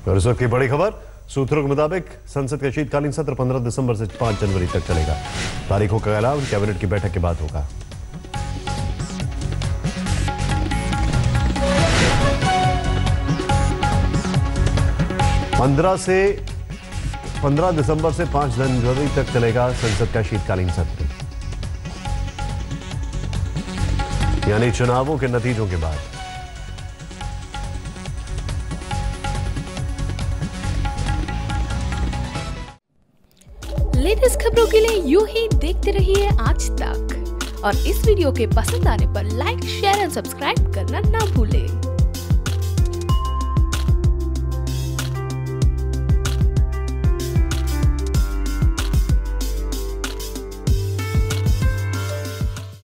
और इस वक्त की बड़ी खबर, सूत्रों के मुताबिक संसद का शीतकालीन सत्र 15 दिसंबर से 5 जनवरी तक चलेगा। तारीखों का ऐलान कैबिनेट की बैठक के बाद होगा। पंद्रह दिसंबर से 5 जनवरी तक चलेगा संसद का शीतकालीन सत्र, यानी चुनावों के नतीजों के बाद। लेटेस्ट खबरों के लिए यूं ही देखते रहिए आज तक, और इस वीडियो के पसंद आने पर लाइक, शेयर एंड सब्सक्राइब करना ना भूलें।